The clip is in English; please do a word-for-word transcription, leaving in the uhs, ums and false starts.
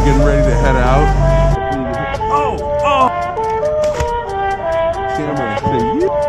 getting ready to head out. Oh, oh! Camera, say, yeah.